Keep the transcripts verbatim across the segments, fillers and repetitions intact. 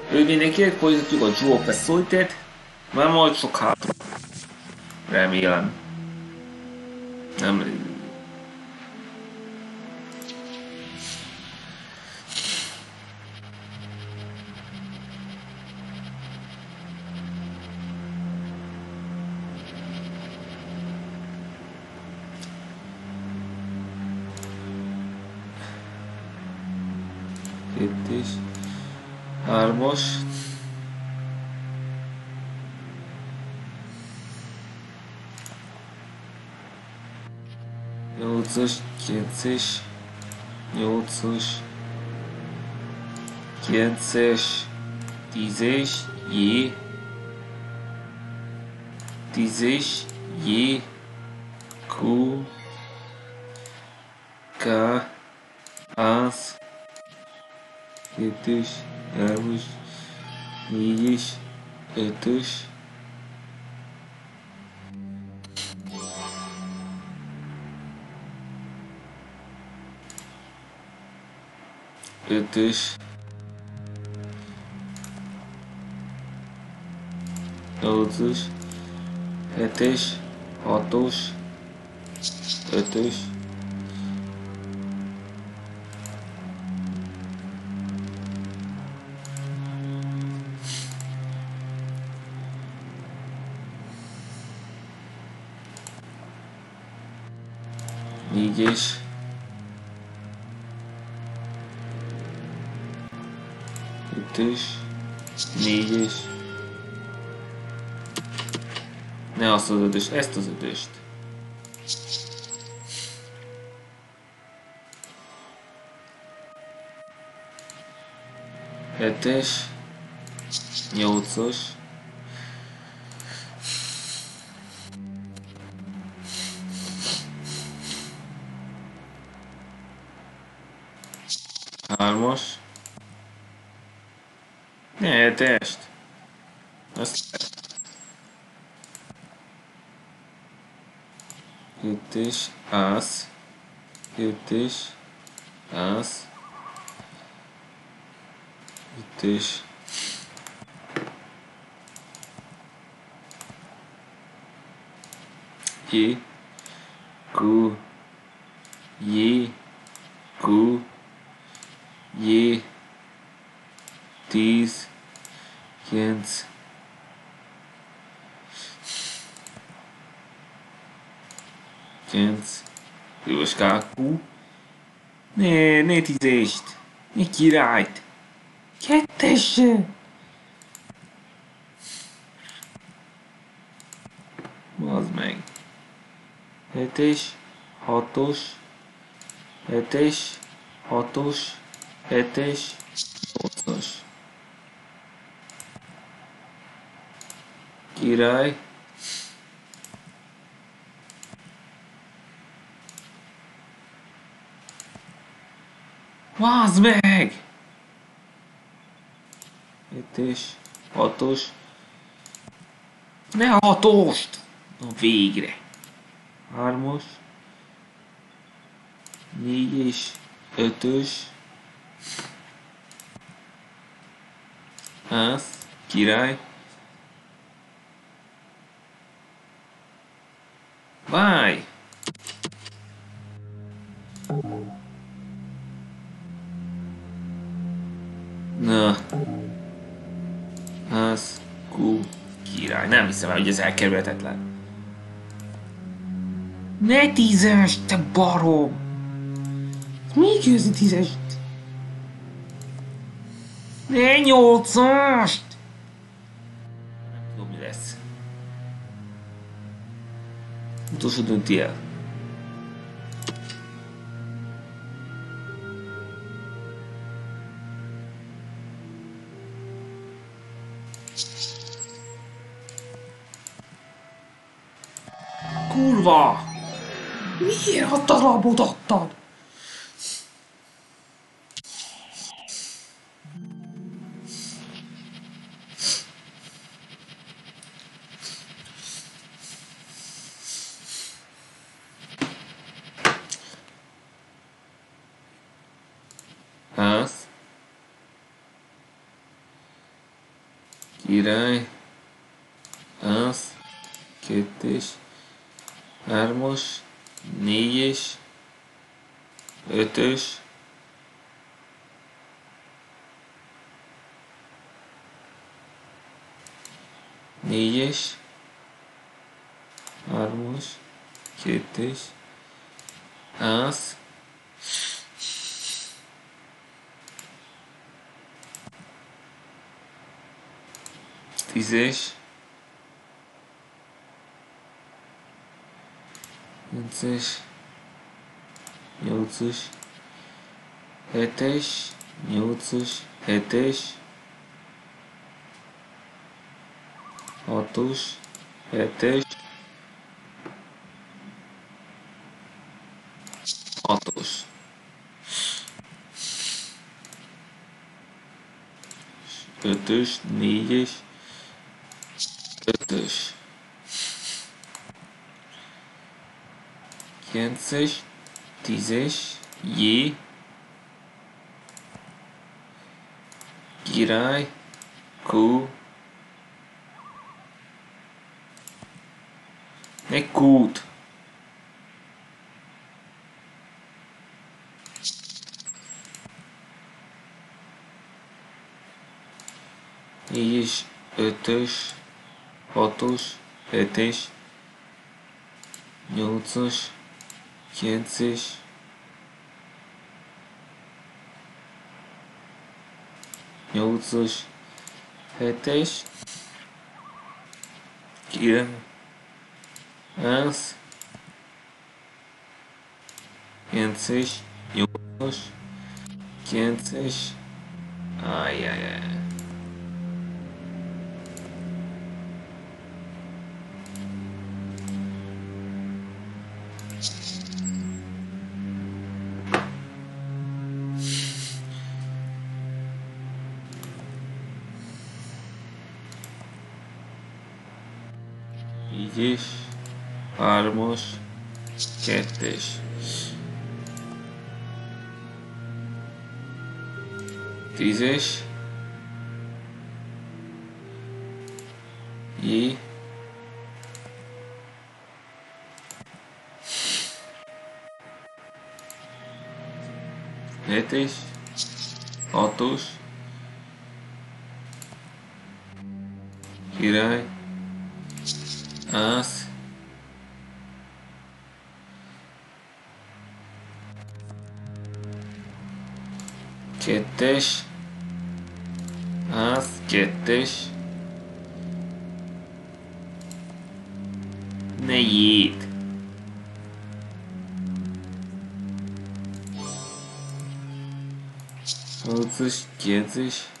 Röviden folytatjuk a Jewel of the Solitaire-t, nem volt soká. Remélem. Nem... Itt is. Hármas. Nyolcas, kilences, nyolcas, kilences, tízes, J, tízes, J, Q, K, az, kettős, hármas, négyes, ötös, ötös, nyolcas, hetes, hatos, ötös, négyes, ötös, négyes, ne azt az ötös, ezt az ötöst. Hetes, nyolcas, hármas, ne hetest, azt kettes, az, kettes, az, kettes, J, Q, J, Q, J, tíz, kilenc, kilenc, Piros kákú, ne, ne tízest, ne királyt, kettes, bazd meg, hetes, hatos, hetes, hatos, hetes, nyolcas, király, bazd meg, hetes, hatos, ne hatost, na végre, hármas, négyes, ötös, az, király, várj, na, az, Q, király, nem hiszem el, hogy ez elkerülhetetlen. Ne tízes, te barom! Mi között tízest? Ne nyolcast! Nem tudom, mi lesz. Utolsó dönti el. Kurva! Miért a darabot adtad? Az. Király. Az. Kettes. Hármas. Négyes. Ötös. Négyes. Hármas. Kettes. Az. Tízes. Kilences. Nyolcas. Hetes. Nyolcas. Hetes. Hatos. Hetes. Hatos. Ötös. Négyes. Ötös. Kilences. Tízes. J. Király. Q. Ne Q-t. Négyes. Ötös. Hatos. Hetes. Nyolcas. Kilences. Nyolcas. Hetes. Kilenc. Az. Kilences. Nyolcas. Kilences. Ajjajjaj. Négyes. Hármas. Kettes. Tízes. J. Hetes. Hatos. Király. Az. Kettes. Az. Kettes. Ne J-t. Nyolcas. Kilences.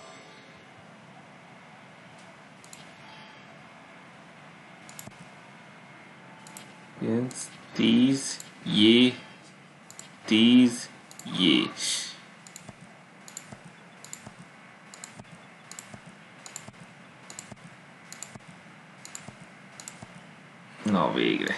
Kilenc. Tíz. J. Tíz. J. Na végre.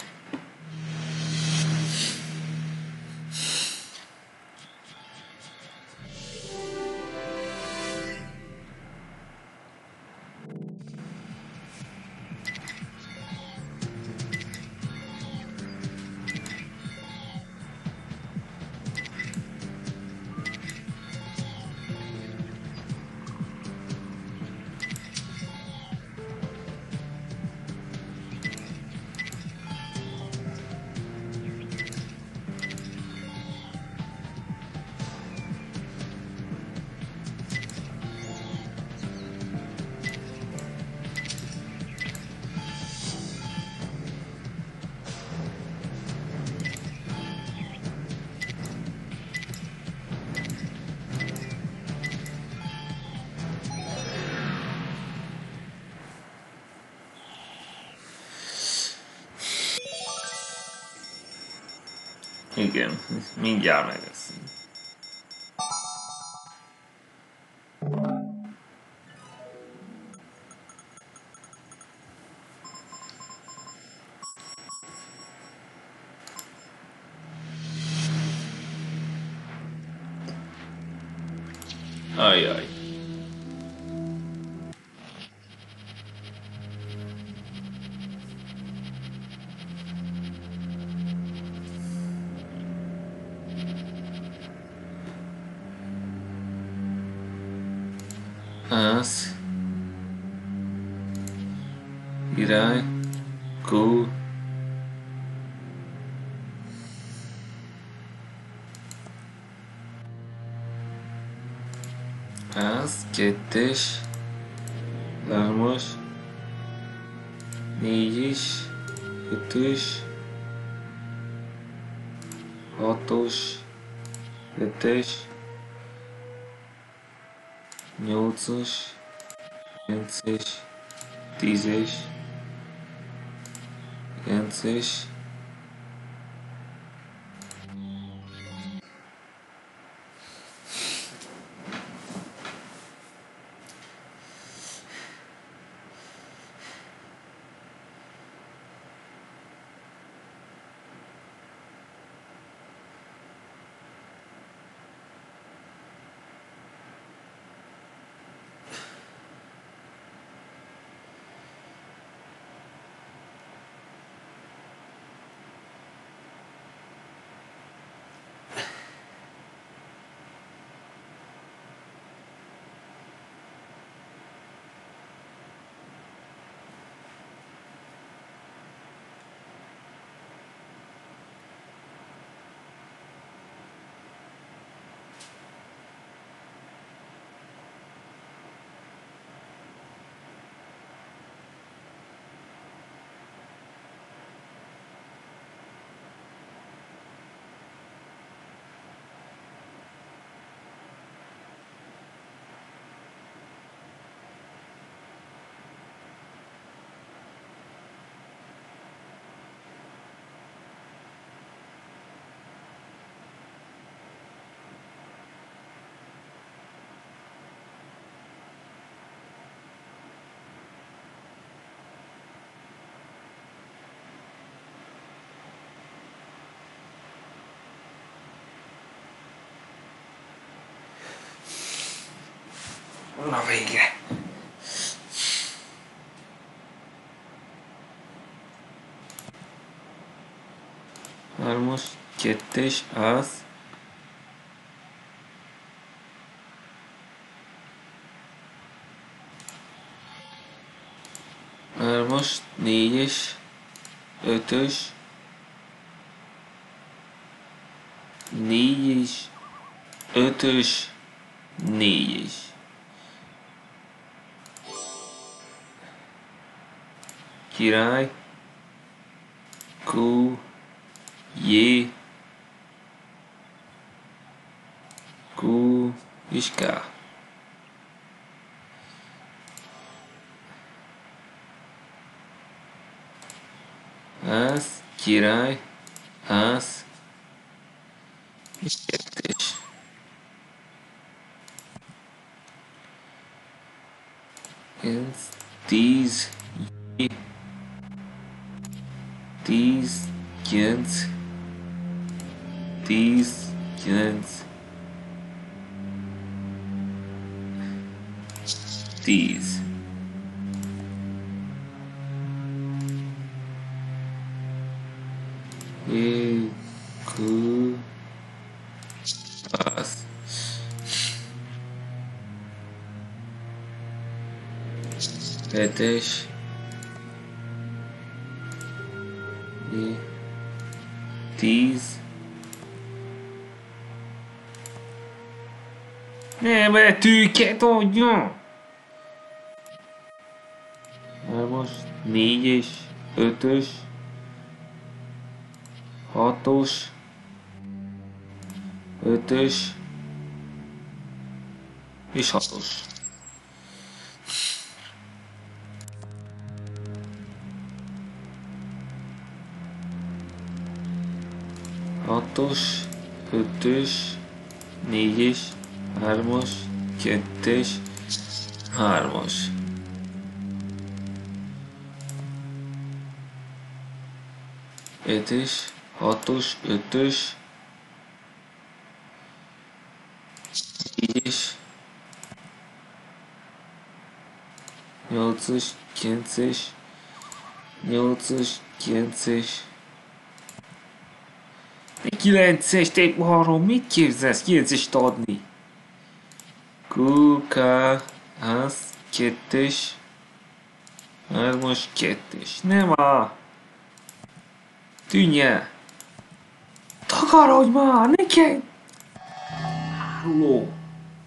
Igen, mindjárt megeszünk. Ajjaj. Az. Király. Kó. Az. Kettes. Hármas. Négyes. Ötös. Hatos. Hetes. Nyolcas. Kilences. Tízes. Kilences. Na végre! Hármas, kettes, az. Hármas, négyes, ötös. Négyes, ötös, négyes. Király, Kó, Jé, Kó és Ká. Az, király, az, és kettes. Ez tíz, Jé, tíz, kilenc, tíz, kilenc, tíz. É, Kó, az. Hetes. É, tíz. Ne betűket adjon! Hármas, négyes, ötös, hatos, ötös és hatos. Hatos, ötös, négyes, hármas, kettes, hármas. Ötös, hatos, ötös, négyes, nyolcas, kilences, nyolcas, kilences, kilences, te arról mit képzelsz kilencest adni? Kuka, az, kettes, hármas, kettes. Nem a... Tűnj el! Takarodj már, neked! Áruló!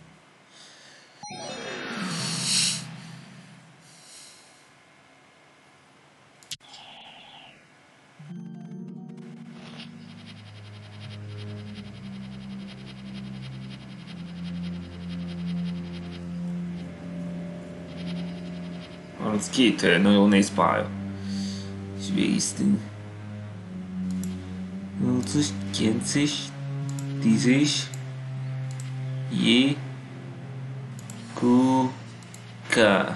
harminckét nagyon néz pálya. És végiztünk. nyolcas, kilences, tízes, J, Q, K.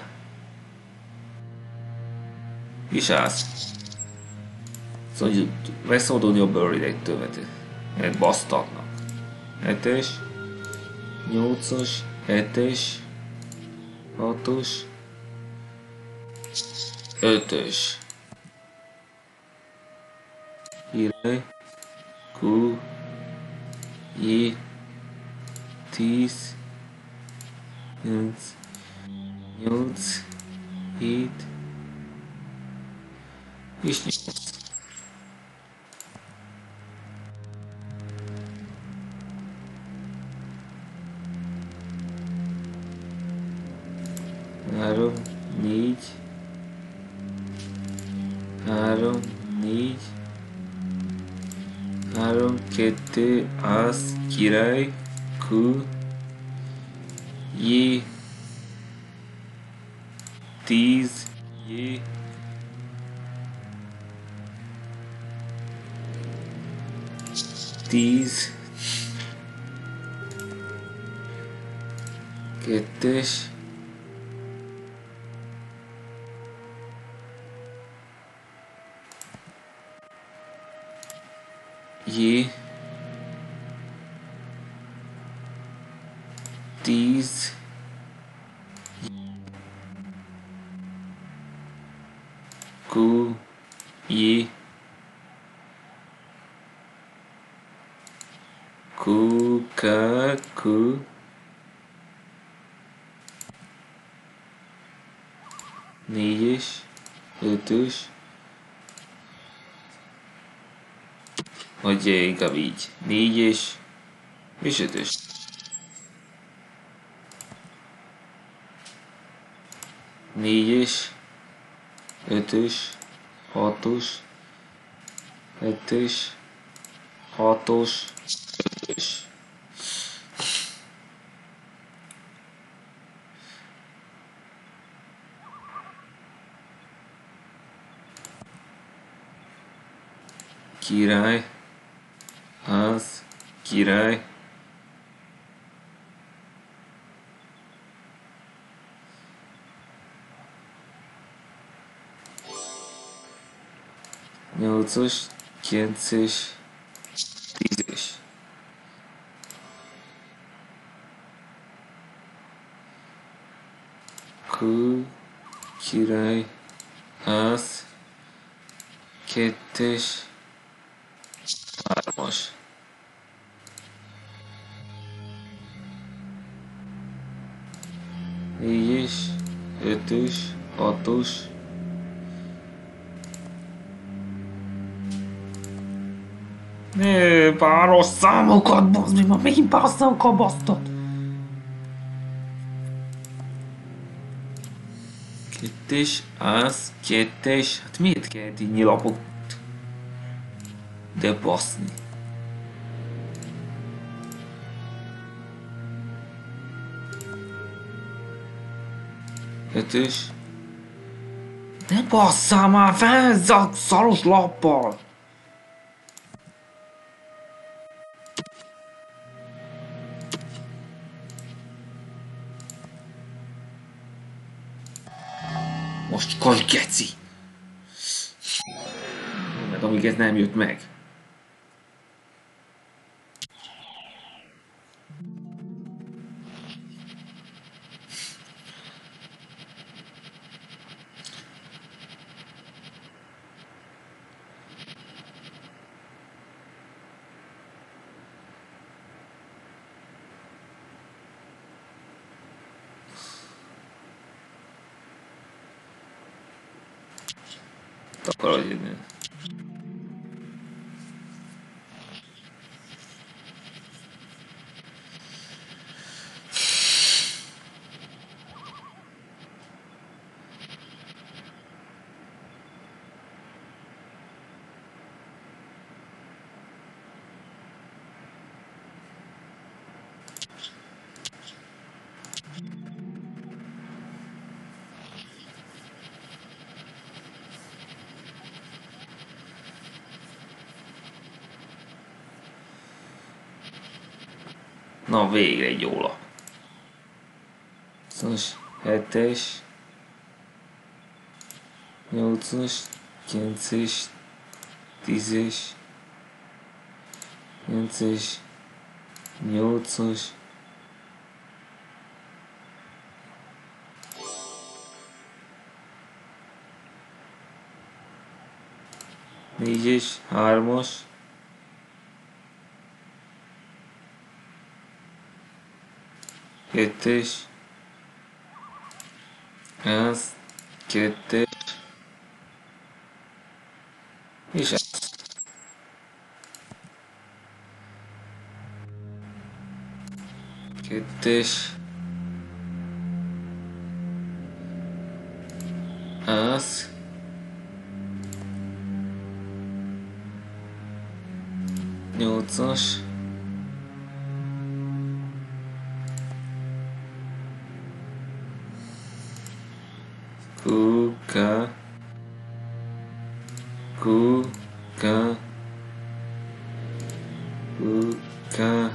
És az. Szóval, hogy megszabadulni a Buried többet. Mert basztatnak. hetes, nyolcas, hetes, hatos, ötös. Király, Q, J, tíz, nyolc, nyolc, hét, és nyolc. Három, négy, három, négy, három, kettő, az, király, Q, J, tíz, J, tíz, kettes, J, tíz, Q, J, Q, K, Q, négyes, ötös, vagy inkább így, négyes és ötös. Négyes, ötös, hatos, hetes, hatos, ötös. Király, az, király, nyolcas, kilences, tízes. Q, király, az, kettes, hármas. Négyes, ötös, hatos, ne, páros számokat, bazd meg, ma megint páros számokkal basztott. Kettes, az, kettes, hát miért kellett így nyilapot? De baszni. Ötös. Ne basszál már fel ezzel a szaros lappal! Most kaj geci! Mert amíg ez nem jött meg. Akarod jönni. Na végre egy jó lap. huszas, hetes, nyolcas, kilences, tízes, kilences, nyolcas, négyes, hármas, kettes, az, kettes, és az. Kettes, az, nyolcas, Kuka, kuka, kuka,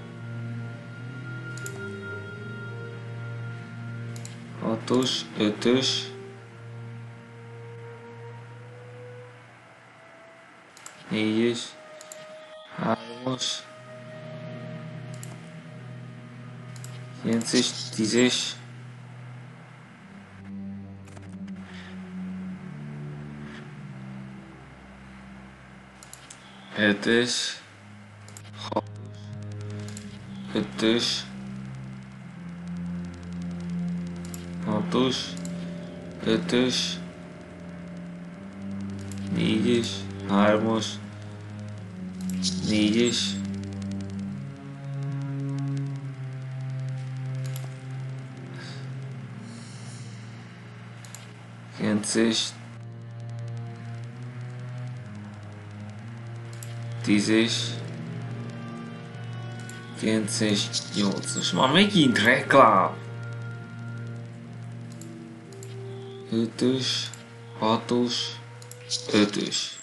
hatos, ötös, négyes, hármas, kilences, tízes, hetes, hatos, ötös, hatos, ötös, négyes, hármas, négyes, kilences, tízes, kilences, nyolcas. Már megint reklám! ötös, hatos, ötös.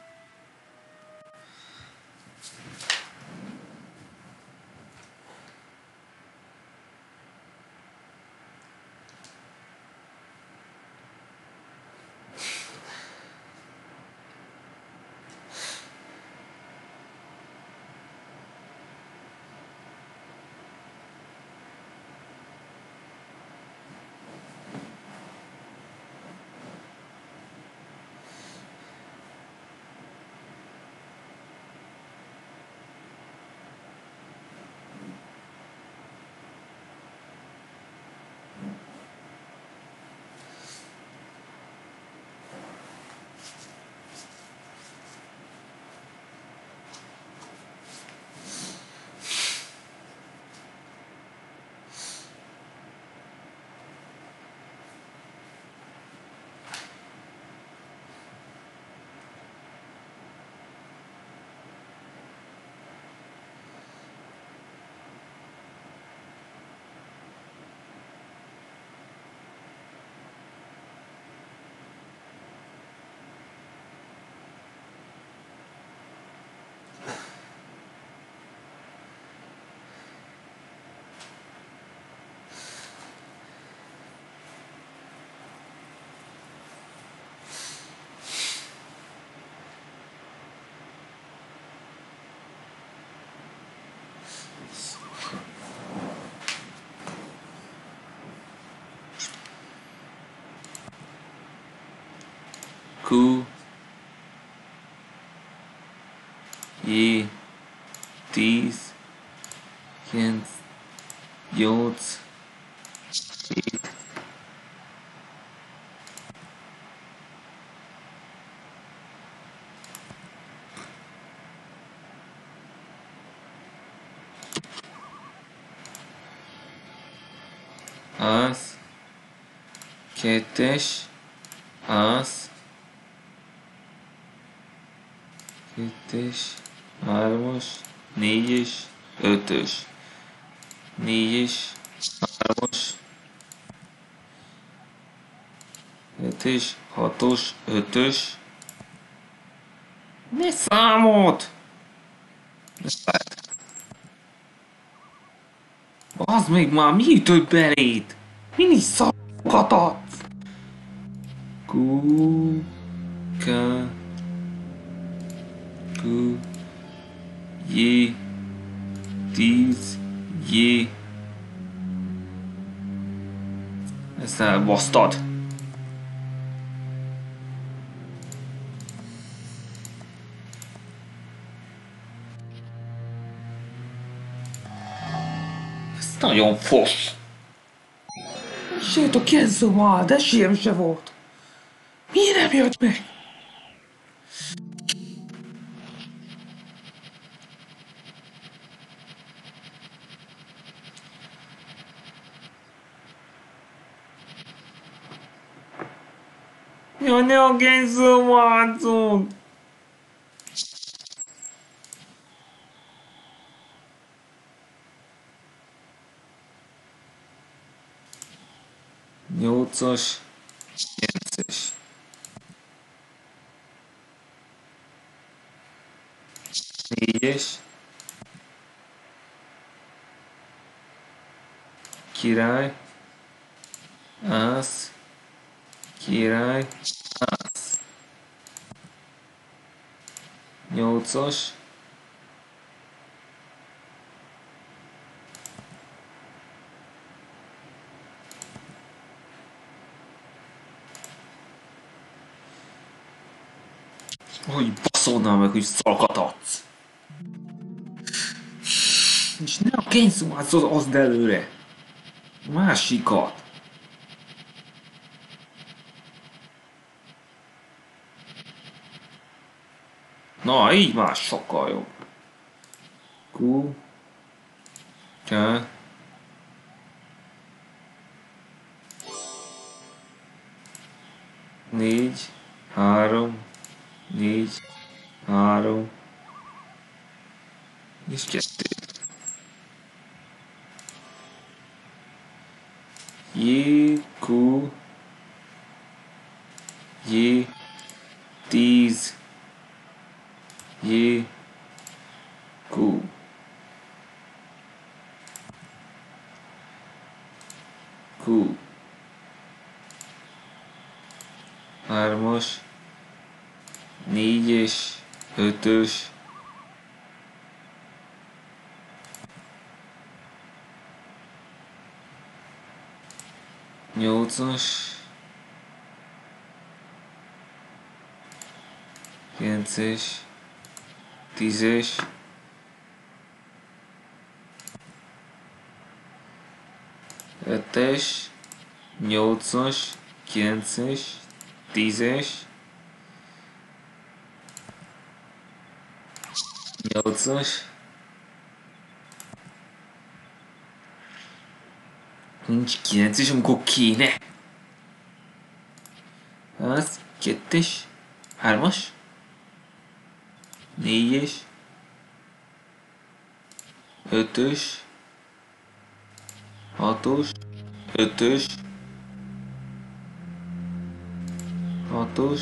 Q, J, tíz, kilenc, nyolc, hét, az, kettes, az, kettes, hármas, négyes, ötös, négyes, hármas, hetes, hatos, ötös. Ne számolt! Az még már mi több belét? Mindig szarokat adsz! Q, K, Q, J, tíz, J. Ezt elbasztad! Ez nagyon fos! Sőt, a Kenzo már, de esélyem se volt! Miért nem jött meg? Jaj, ne a Kenzo váltson! Nyolcas, kilences. Négyes. Király. Ász. Király. Ász. Nyolcas. Hogy baszolnál meg, hogy szalkat adsz? És ne a kényszomát azd előre. Másikat. Na, így már sokkal jobb. Q. K. Négy. Három. Négy. Három. És kettő. J, Q, J, tíz, J, Q. Q. Hármas, négyes, ötös, nyolcas, kilences, tízes, ötös, nyolcas, kilences, tízes, nyolcas, nincs kilences, amikor kéne. Az, kettes, hármas, négyes, ötös, hatos, ötös, hatos,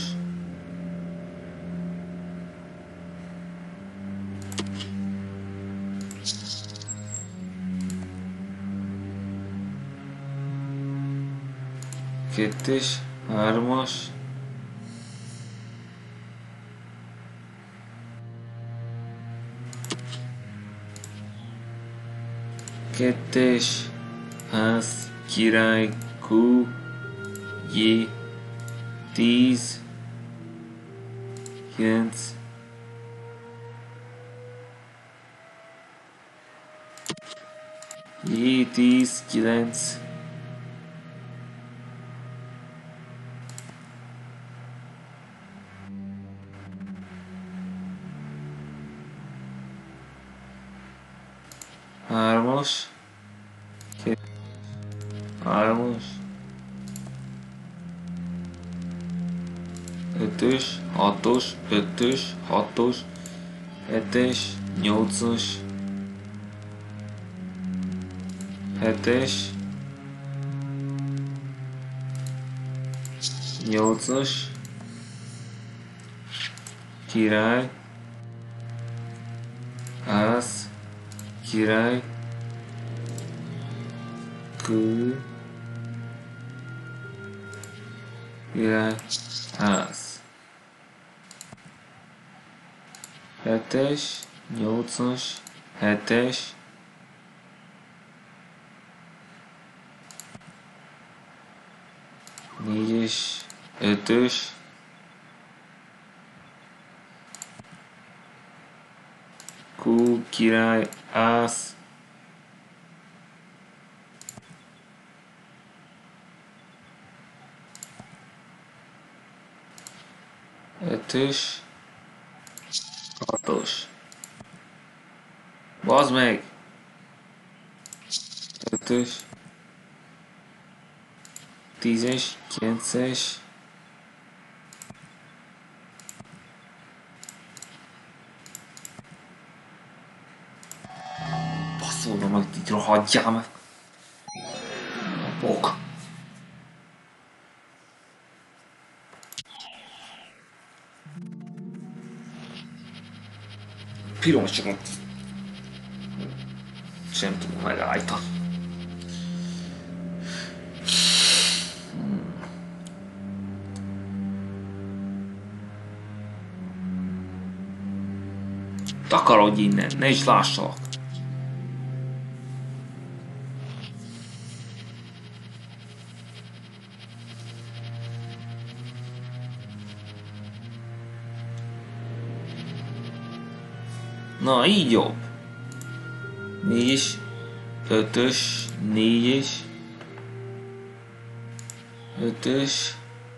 kettes, hármas, kettes, ház, király, Q, J, tíz, kilenc, J, tíz, kilenc, hármas, hármas, ötös, hatos, ötös, hatos, hetes, nyolcas, hetes, nyolcas, király, ász, király, kő, király, ász. Hetes, nyolcas, hetes, négyes, ötös, kú, király, ász, ötös, hatos. Bazd meg! ötös, tízes, kilences, baszolva meg, így rohadjál meg! Bok! Pironcsokat sem tudom megállítani. Takarodj innen, ne is lássalak. Na, így jobb. Négyes, ötös, négyes, ötös,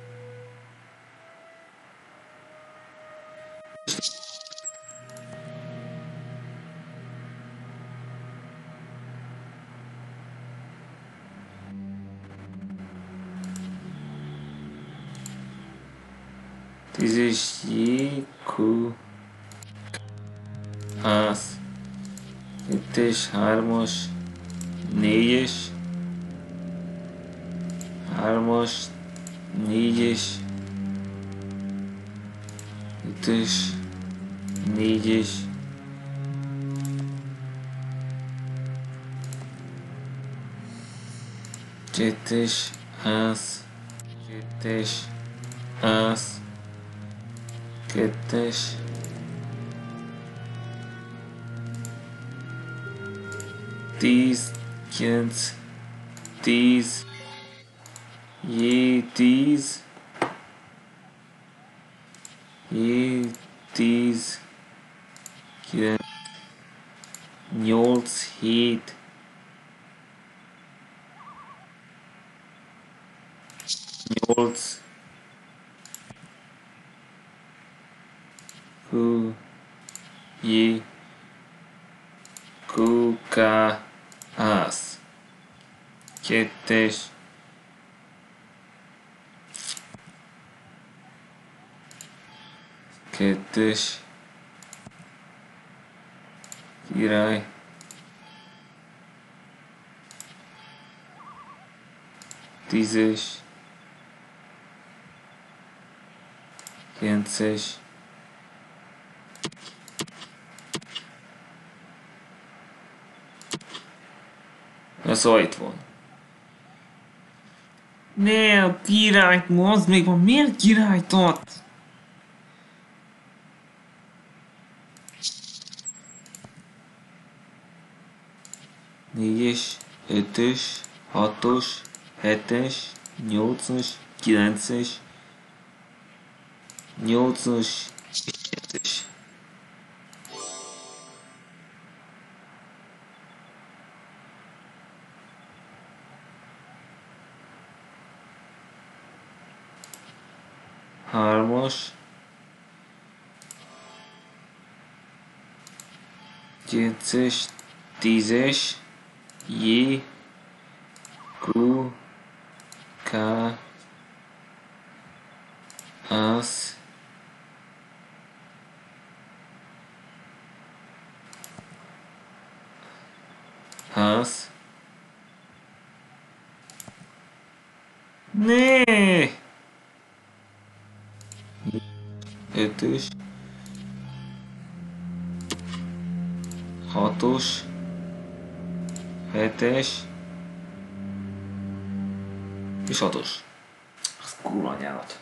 tízes, jé, kú, ász, kettes, hármas, négyes, hármas, négyes, ötös, négyes, kettes, ász, kettes, ász, kettes, tíz, kilenc, tíz, jé, tíz, jé, tíz, kilenc, nyolc, hét, nyolc, kú, jé, kú, ká, ász, kettes, kettes, király, tízes, kilences, na szóval itt van. Ne, a királyt, az még van, miért királyt ad? Négyes, ötös, hatos, hetes, nyolcas, kilences, nyolcas, kettes. Hármas, kilences, tízes, jé, kú, K, az, az, né, ötös, hatos, hetes, és hatos. Az kurva anyálat.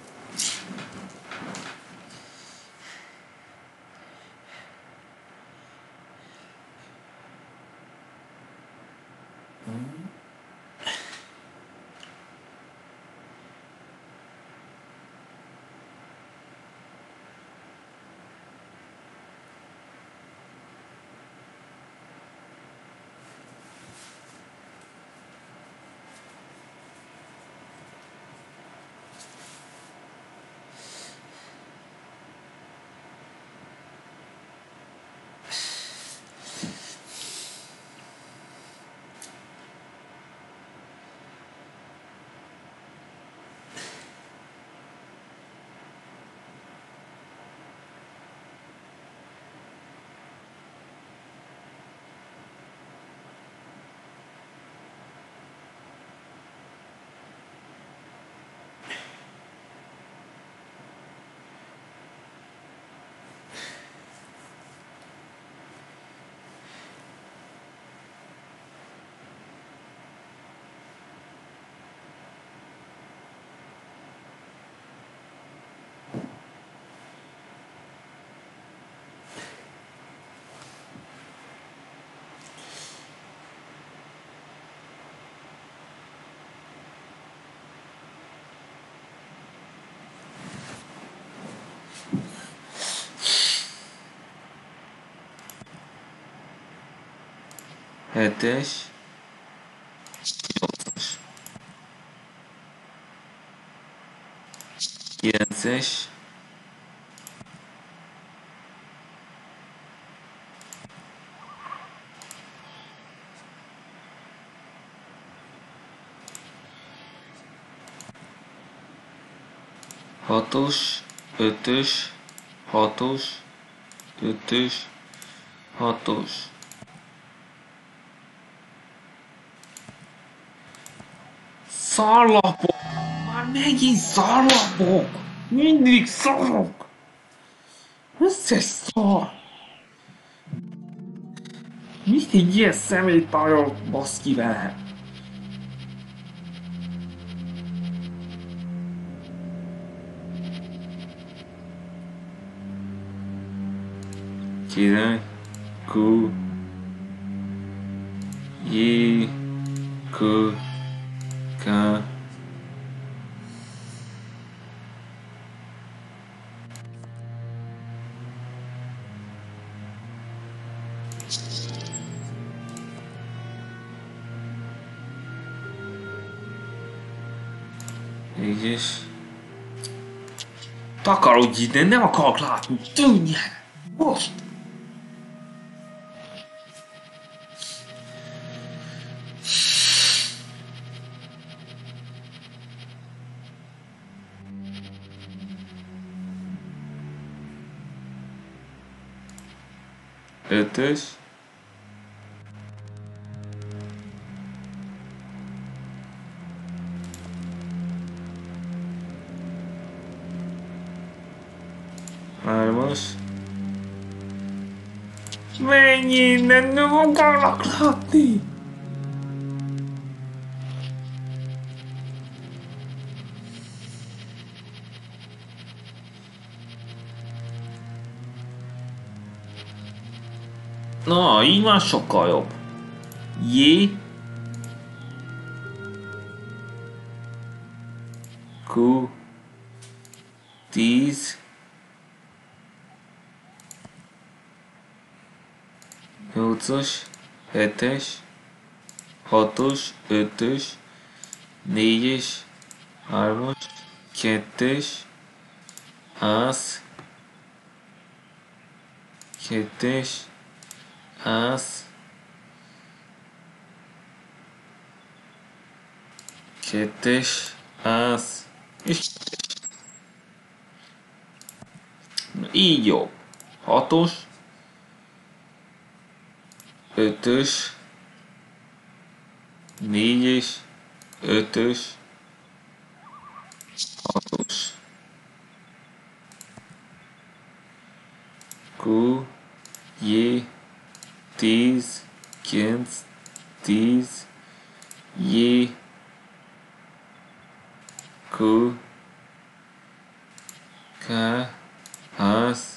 Hetes, nyolcas, kilences, hatos, ötös, hatos, ötös, hatos. Szarlapok! Már megint szarlapok! Mindig szarok! Összes szar! Mindig ilyen szeméttajok, baszki vele! Király, Q, J, K, K, egyes. Takarodj ide, nem akarok látni, tűnj el! Most! Ötös. Hármas. Menj innen, nem akarok látni! Na, így már sokkal jobb. J. Q. tíz. nyolcas. hetes. hatos. ötös. négyes. hármas. kettes. Az. Kettes. Az. kettes, ász, és na, így jobb. Hatos, ötös, négyes, ötös, hatos, Q, J, tíz, kilenc, tíz, J, Q, K, ász,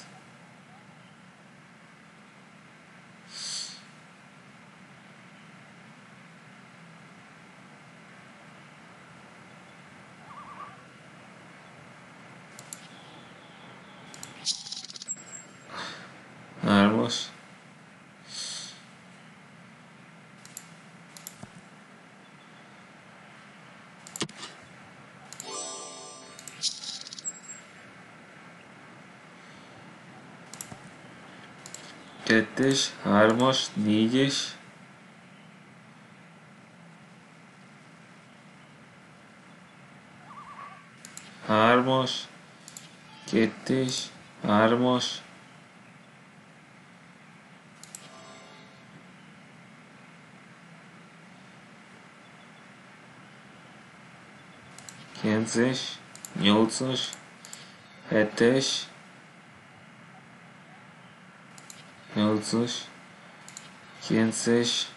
hármas, kettes, hármas, négyes, hármas, kettes, hármas, kilences, nyolcas, hetes, nyolcas, kilences,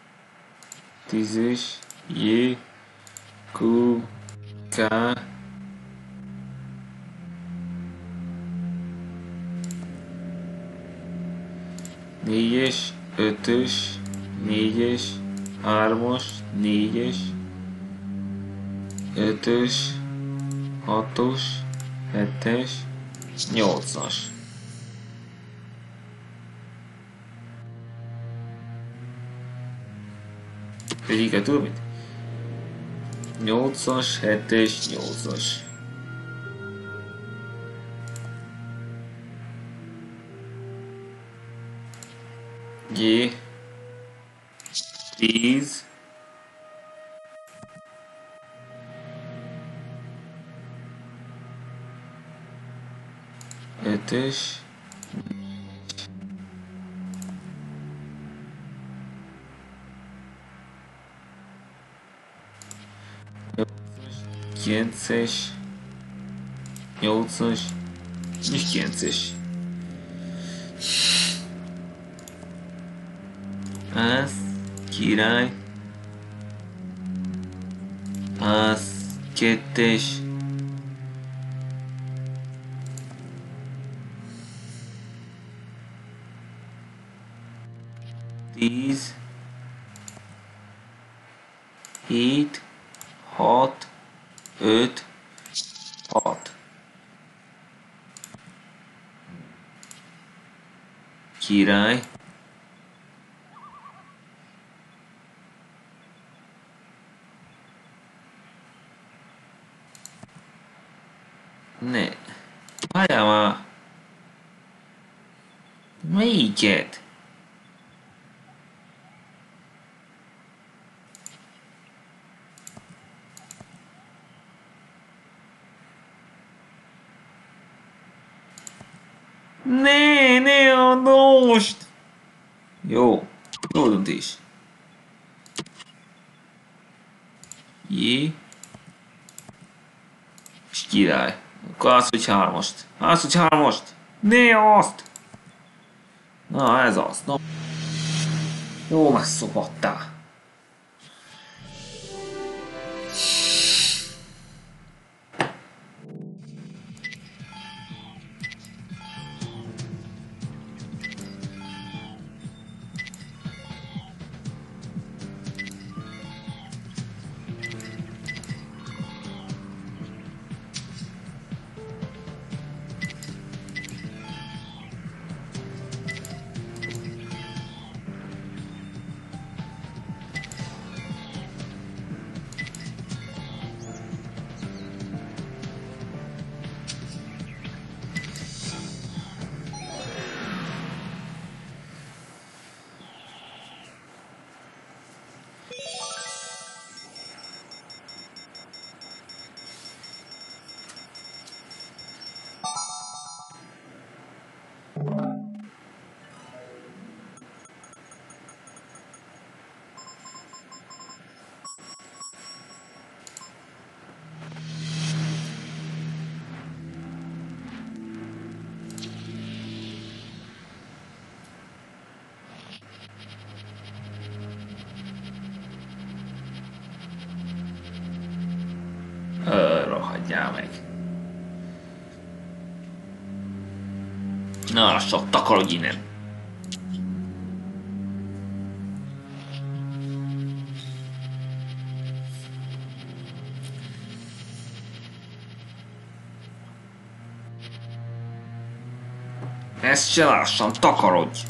tízes, J, Q, K, négyes, ötös, négyes, hármas, négyes, ötös, hatos, hetes, nyolcas. Végig tudod mit? nyolcas, hetes, nyolcas. G, tíz, ötös, kilences, nyolcas, és kilences. Ász, király, ász, kettes, tíz, hét, hat, öt, hat. Király, ne, várjál már, melyiket? Ne, ne add most! Jó, jó döntés. Jé. És király. Akkor az, hogy hármast. Az, hogy hármast. Ne azt! Na, ez az. Na. Jó, megszopattál. hagyjál meg. Na, sok takarodj innen. Ezt se lássam, takarodj!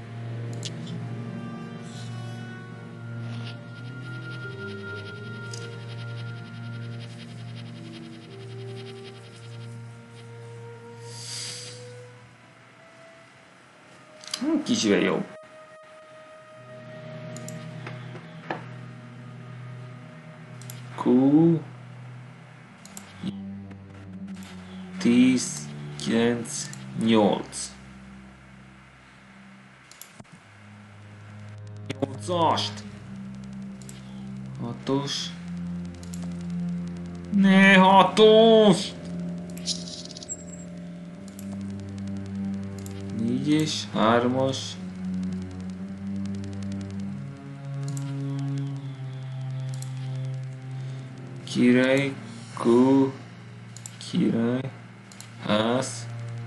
Kicsivel jobb. Q tíz, kilenc, nyolc. nyolcast. hatos. Ne hatos! négyes, hármas. Király, kó, király, ház.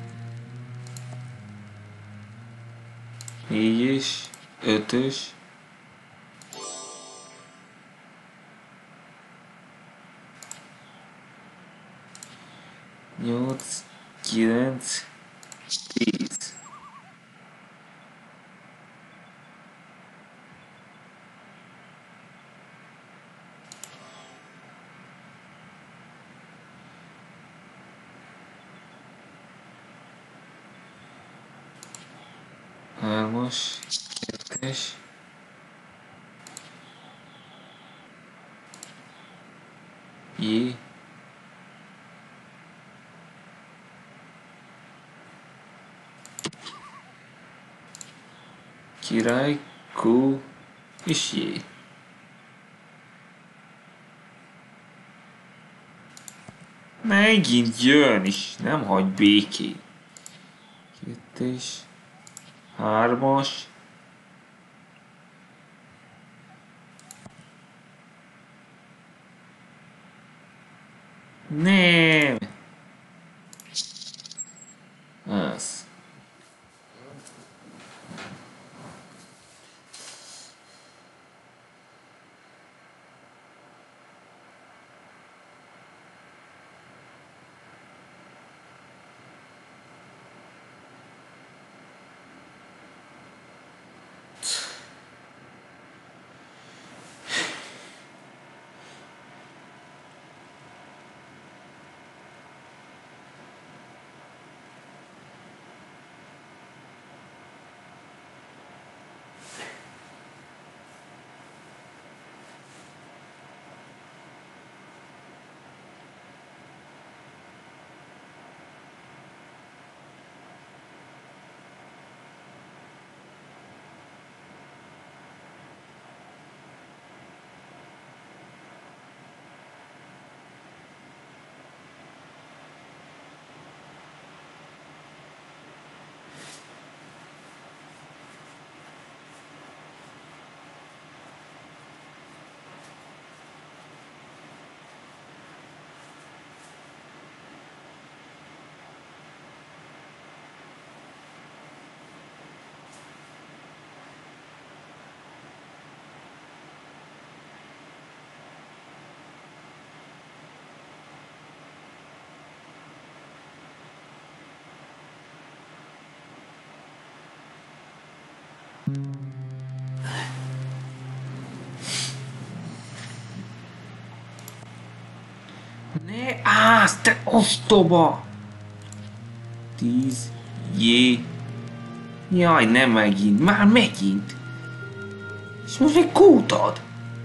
négyes, ötös. nyolc, kilenc, tíz. Hármas, kettes. J. Király, Q és J. Megint jön is, nem hagy békén. Kettes, hármas. Nem. Az. Ne állsz, te ostoba! Tíz, jé. Jaj, nem megint, már megint. És most egy kútad.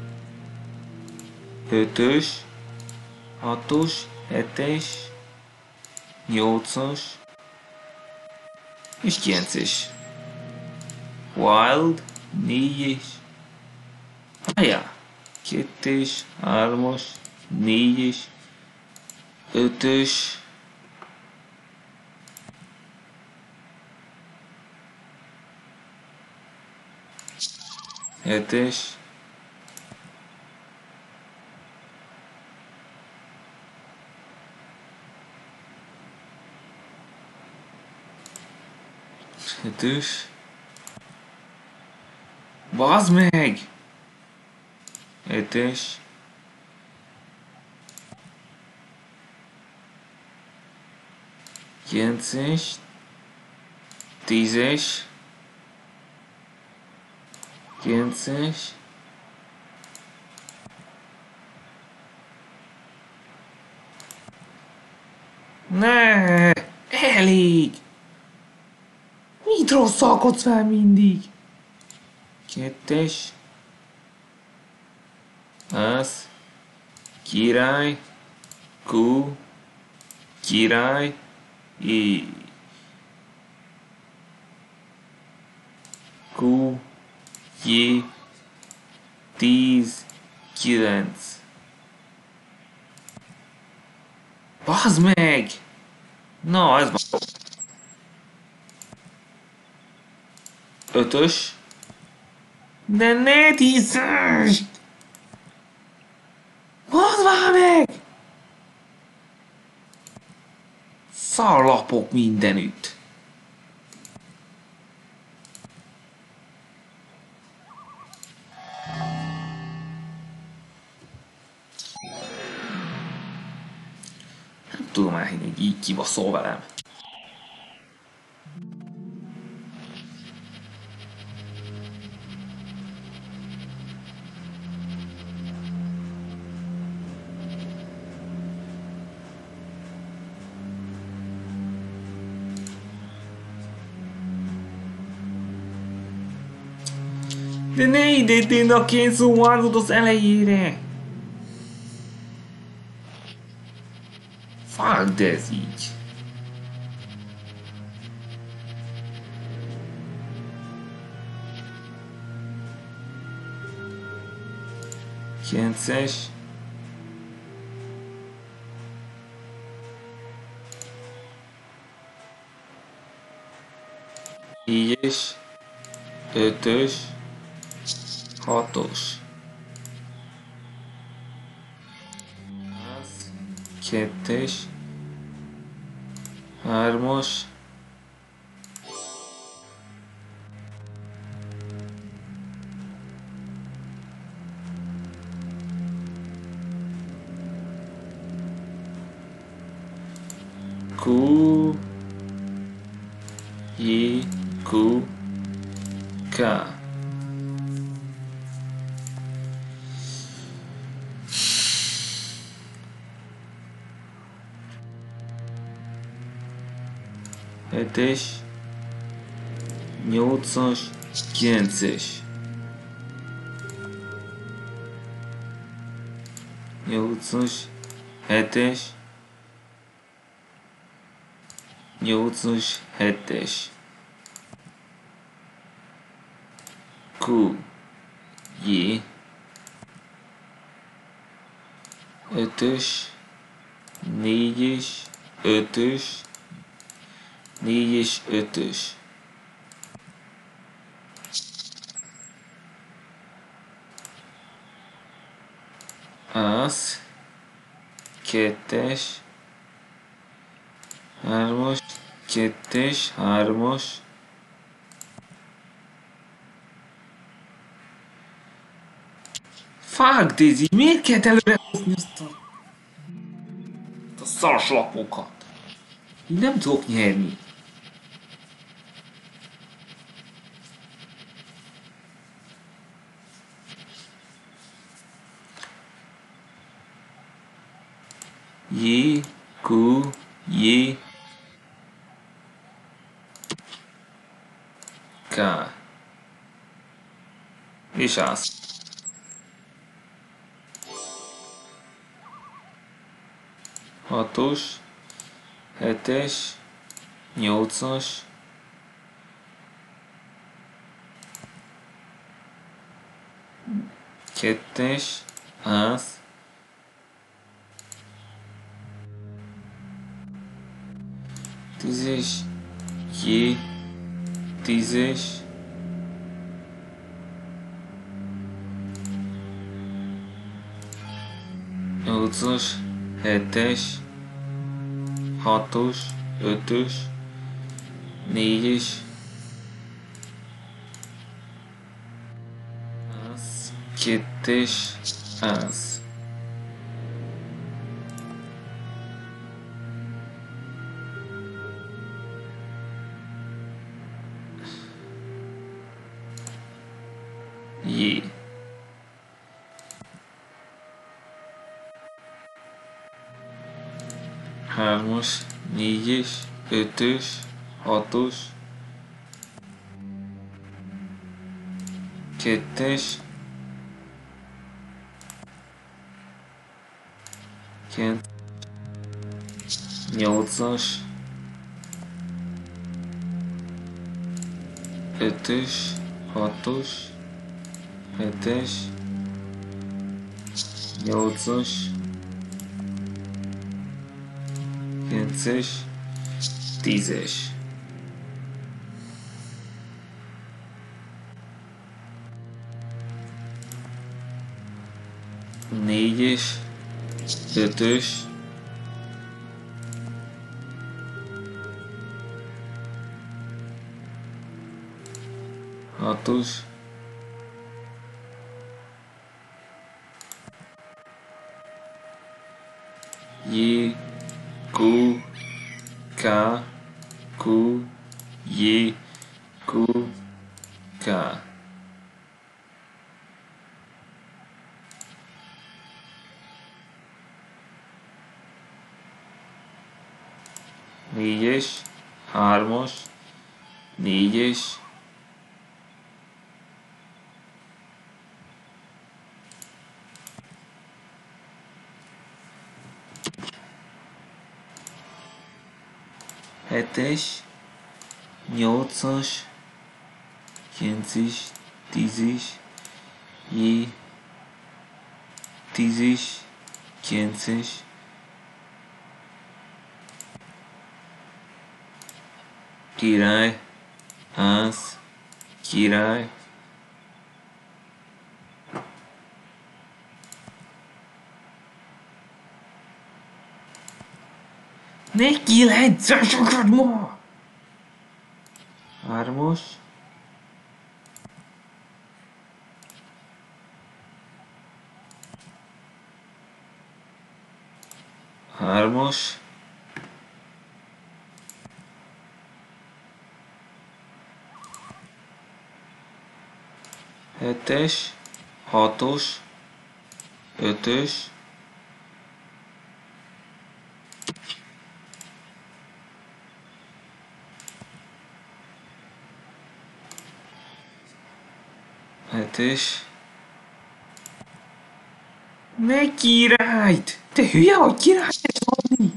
Ötös, hatos, hetes, nyolcas, és kilences. Wild, négyes. Ajá, kettes, hármas, négyes, ötös, hetes, ötös. Bazd meg! ötös. kilences. tízes. kilences. Ne! Elég! Mit rosszalkodsz fel mindig? Kettes. Az. Király. Kú. Király. I. Kú. J. Tíz. Kilenc. Bazd meg! Na, ez van. Ötös. De ne tízes! Bazd már meg! Szarlapok mindenütt. Nem tudom elhinni, hogy így kibaszol velem. De ne idézzél a kényszóvázod az elejére! Fagd ez így! kilences. négyes. ötös. hatos. Az. Kettes. Hármas. Q. J. Q. K. hetes, nyolcas, kilences. nyolcas, hetes, nyolcas, hetes. Q, J, ötös, négyes, ötös, négyes, ötös. Az, kettes, hármas, kettes, hármas. Fuck, Daisy, miért kellett előre hozni azt a... a szarslapokat? Így nem tudok nyerni. J, Q, J, K. És az. Hatos, hetes, nyolcas, kettes, az, tízes, J, tízes, nyolcas, hetes, hatos, ötös, négyes, kettes, az. J. Hármas, négyes, ötös, hatos, kettes, kilenc, nyolcas, ötös, hatos, hetes, nyolcas, kilences, tízes. Négyes, ötös, hatos, J, Q, K, Q, J, Q, K. Négyes, hármas, négyes, hetes, nyolcas, kilences, tízes, J, tízes, kilences, király, ász, király, ne kilenceseket ma! Hármas, hármas, hetes, hatos, ötös, hetes, ne királyt! Te hülye vagy, királyt adni!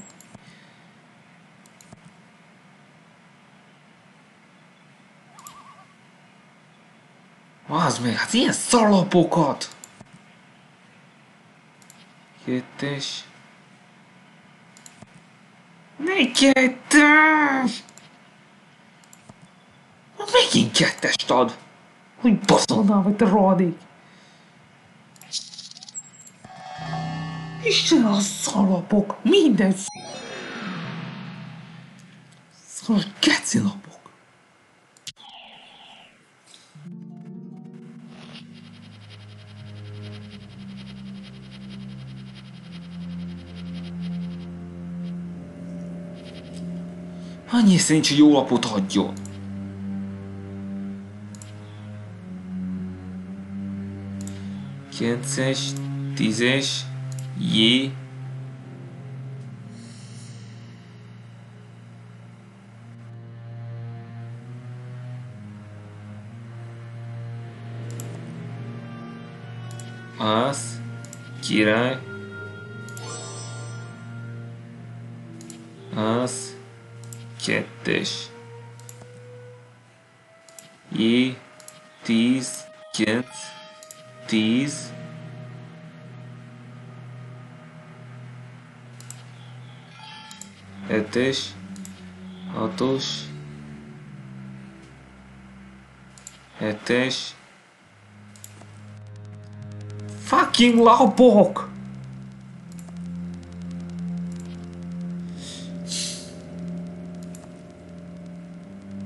Az meg, hát ilyen szalapokat! Kettes. Ne kettes! Megint kettest ad! Hogy baszonnál vagy te rohadék! Isten a szalapok! Minden sz... Szalap kecilapok! Annyi esze nincs, hogy jó lapot adjon. Kilences, tízes, J. Ász, király. Ász, kettes. J, tíz, kilenc, tíz. Hetes, hatos, hetes. Fucking lapok!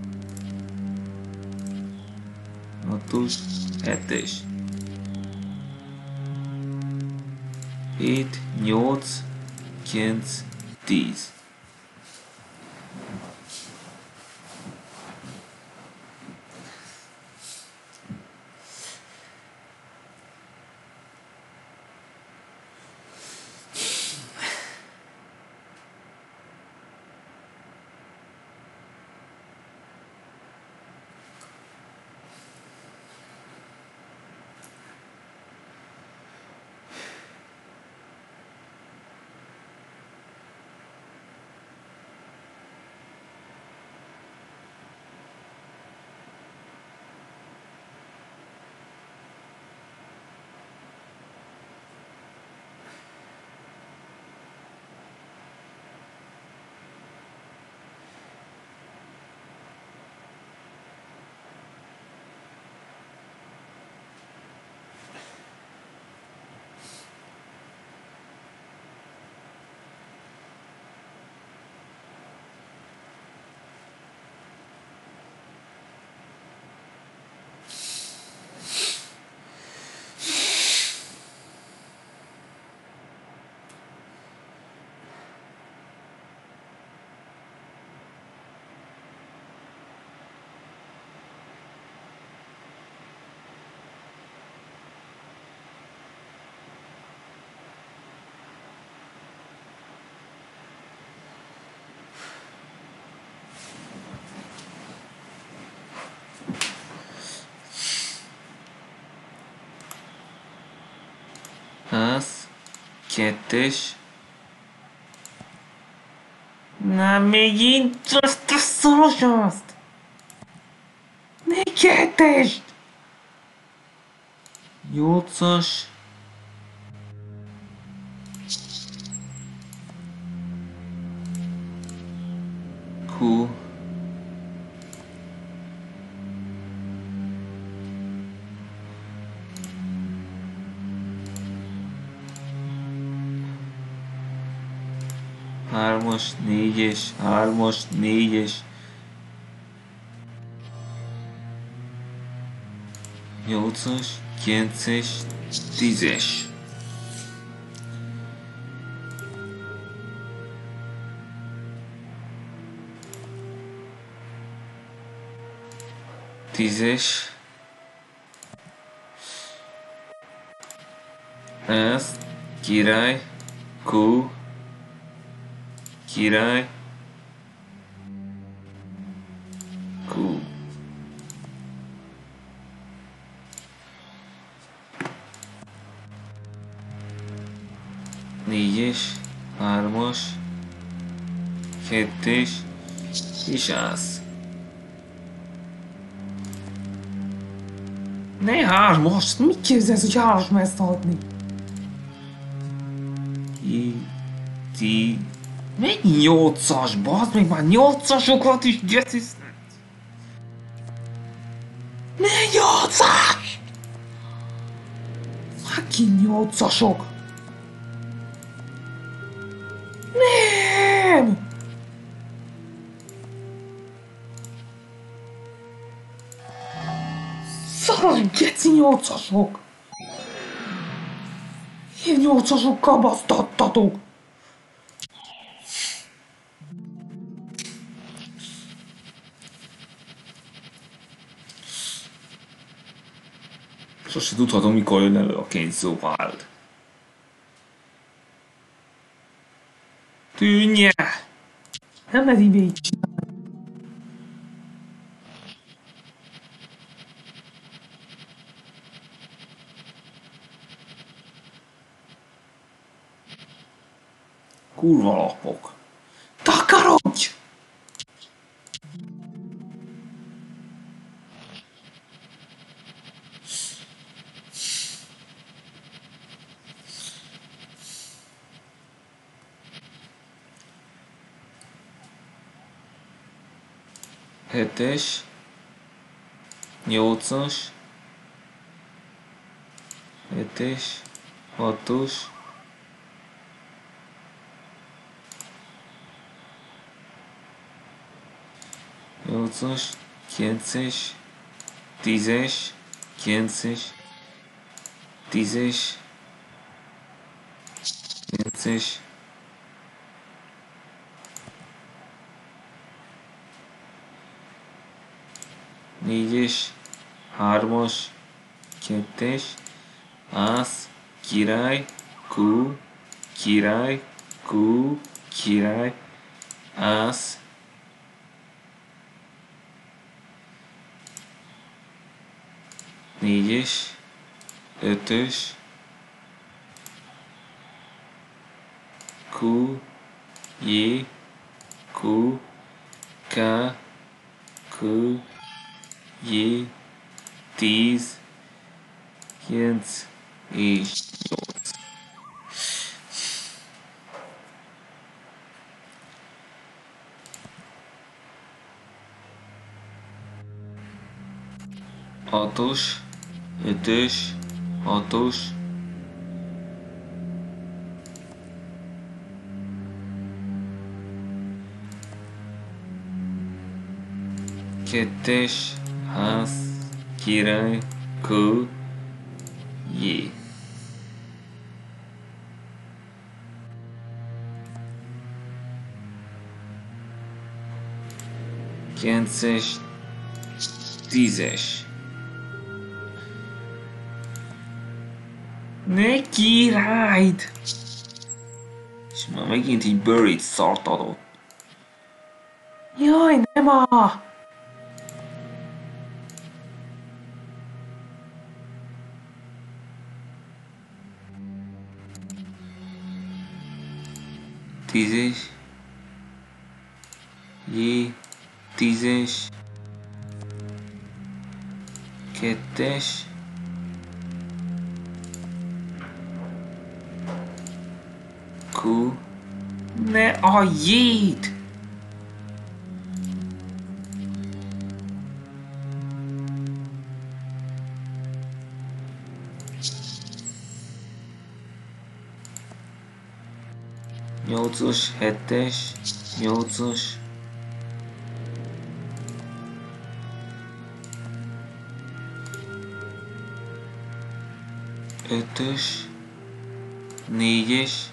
Hatos, hetes. hét, nyolc, kilenc, tíz. Az, kettes. Na, megint azt a szoros azt! Ne kettest! Nyolcas. Q. Hármas, négyes, hármas, négyes. Nyolcas, kilences, tízes. Tízes. Ez, király, Q. Király, Q. Négyes, hármas, kettes, és az. Ne hármas, mit képzelsz, hogy hármas mezt adni? I, ti, Mennyi nyolcas, bazd meg, már nyolcasokat is gecisznek! Ne nyolcas! Fucking nyolcasok! Nem! Szaros geci nyolcasok! Én nyolcasokkal basztattatok! Sose tudhatom, mikor jön elő a Kenzo Wild. Tűnje! Nem lehet így így csinálni. Kurva lapok. Takarodj! Hetes, nyolcas, hetes, hatos, nyolcas, kilences, tízes, kilences, tízes, kilences, négyes, hármas, kettes, ász, király, kú, király, kú, király, ász, négyes, ötös, kú, jé, kú, ká, kú, jé, tíz, kilenc és nyolc. Hatos, ötös, hatos, kettes, ház, király, kő, jé. Kilences, tízes. Ne királyt! És már megint így buried szart adott. Jaj, nem a! Tízes. Jé, tízes. Kettes. Kú. Ne a jét! Nyolcas, hetes, nyolcas. Ötös, négyes.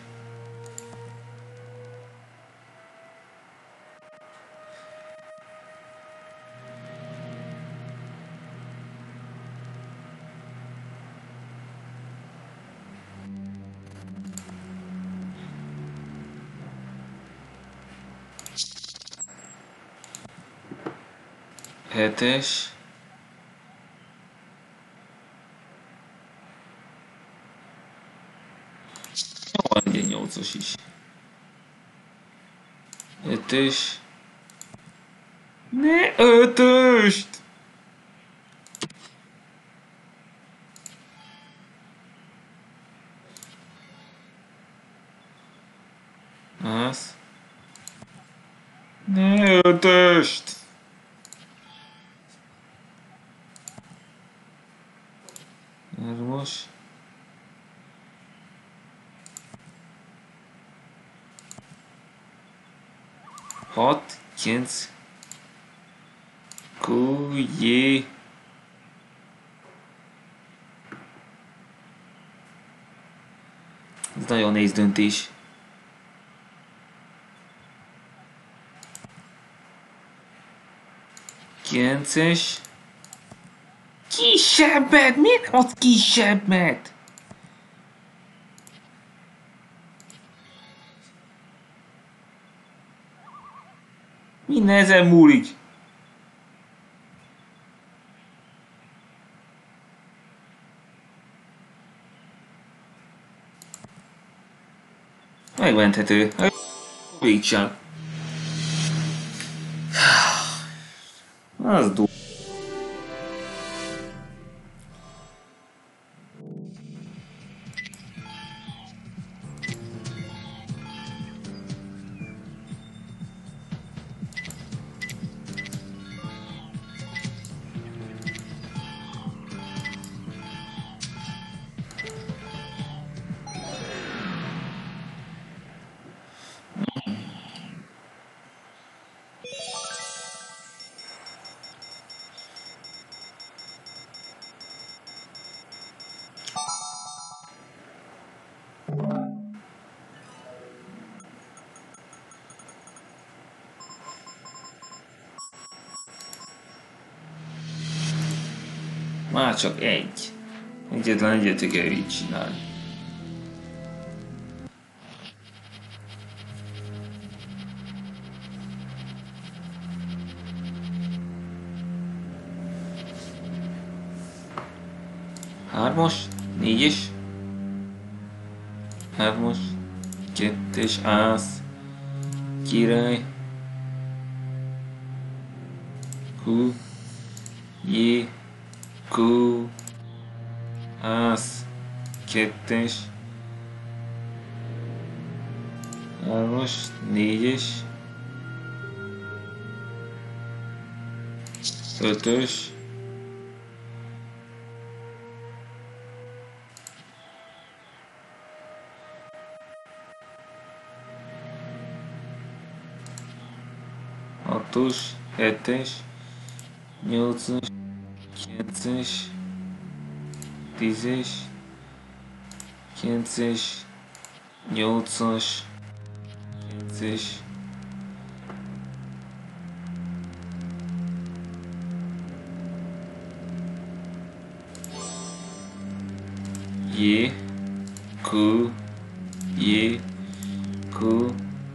Hetes. Jó, legyen nyolcas is. Ötös. Ne ötöst! Az. Ne ötöst! Hármas. Hat, kilenc. Kú, jé. Ez nagyon nehéz döntés. Kilences. Kisebbet! Miért nem adsz kisebbet? Minden ezen múlik. Megmenthető. Végcsak. Az durva. Már csak egy. Egyetlen egyet kell így csinálni. Hármas, négyes, hármas, kettes, ász, király, Q, J, Q, ász, kettes, hármas, négyes, ötös, hatos, hetes, nyolcas, kilences, tízes, kilences, nyolcas, kilences, J, Q, J, Q,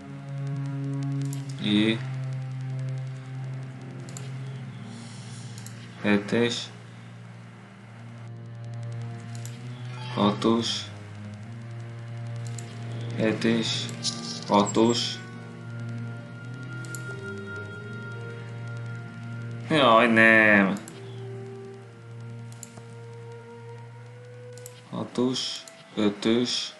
J, hetes, hatos, hetes, hatos. Jaj, nem! Hatos, ötös,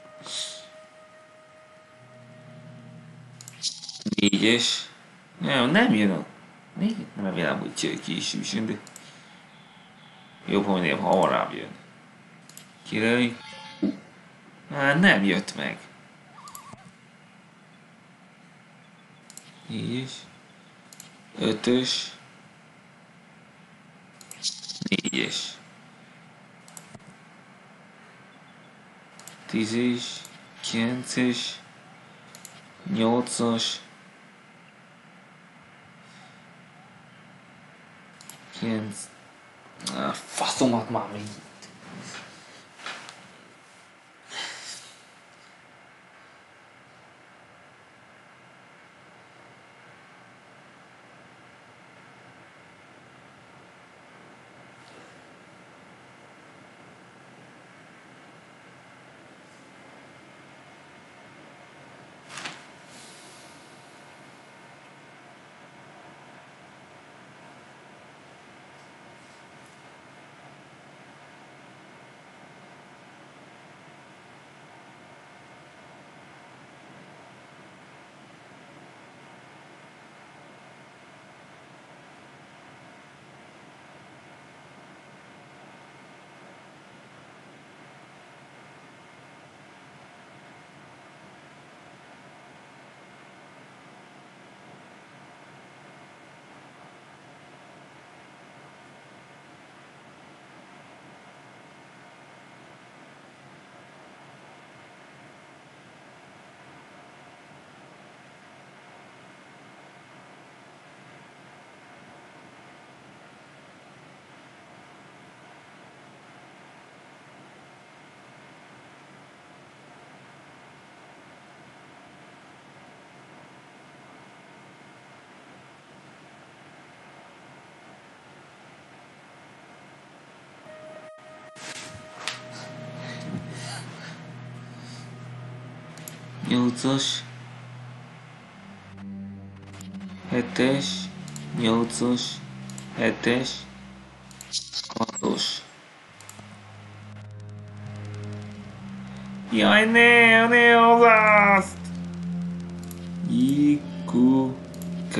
négyes. Nem, nem jön a... Még nem remélem, hogy ki is jön, de... Jobb, hogy nem hamarabb jön. Király. Hát nem jött meg. Négyes. Ötös. Négyes. Tízes. Kilences. Nyolcas. Kilenc. Ah, faszomat már még. Nyolcas. Hetes. Nyolcas. Hetes. Hatos. Jaj, ne, ne az azt! J, Q, K.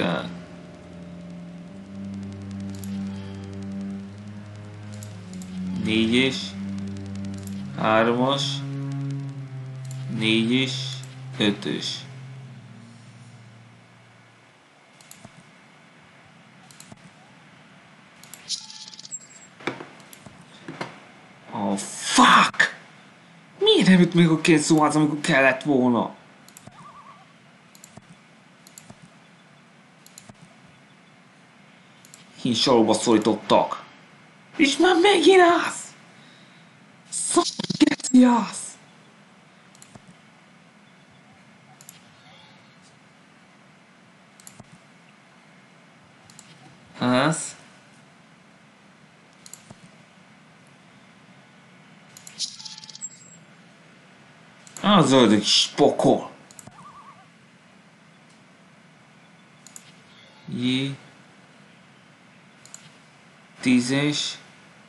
Négyes. Hármas. Négyes. Ötös. Oh, fuck! Miért nem jött még a két szó az, amikor kellett volna? Én salóba szólítottak. És már megint az! Szakgeci az! Az? Az ördög is pokol! Jé... Tízes...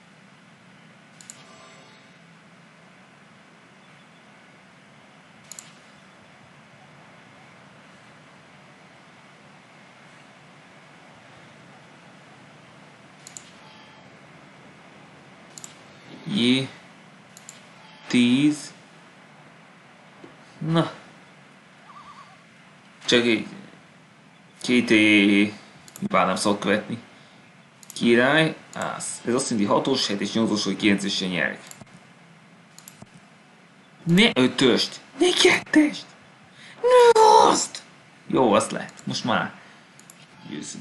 Jé... Tíz... Na... Csak egy... Két é... Bár nem szok követni. Király, ász. Ez azt jelenti hatos, hetes, nyolcas vagy kilencesen nyerek. Ne ötöst! Ne kettest! Ne azt! Jó, azt lehet. Most már győzünk.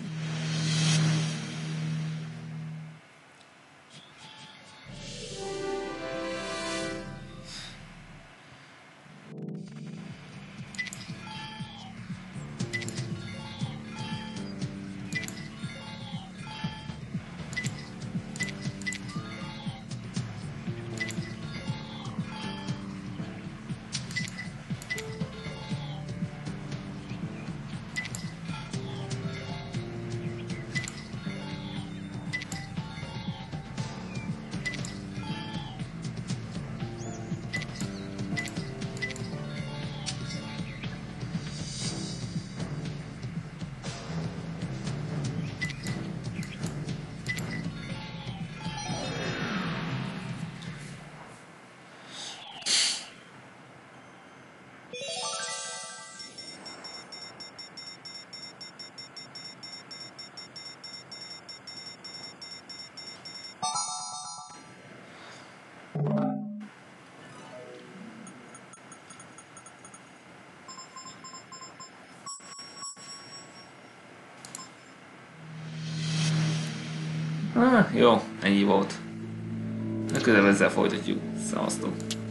Ah, jó, ennyi volt. Legközelebb ezzel folytatjuk. Szevasztok!